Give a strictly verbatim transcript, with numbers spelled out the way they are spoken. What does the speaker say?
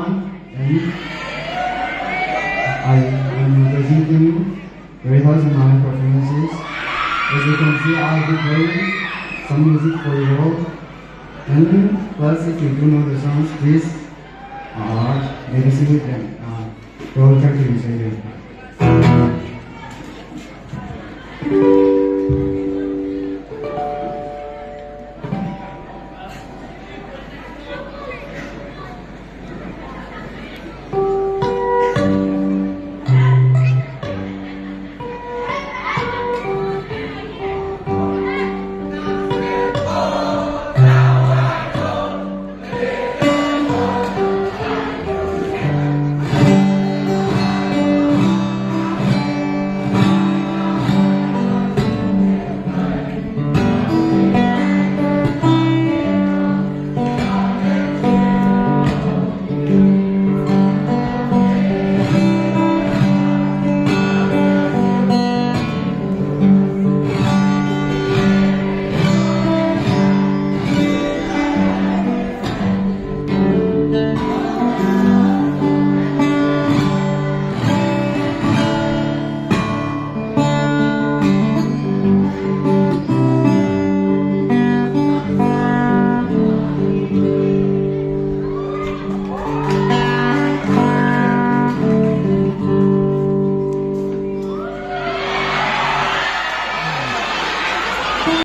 ThasMuan, and I am presenting ThasMuan performances. As you can see, I'll be playing some music for you all. And plus, if you do know the songs, please uh, maybe sing with them. Uh, roll country,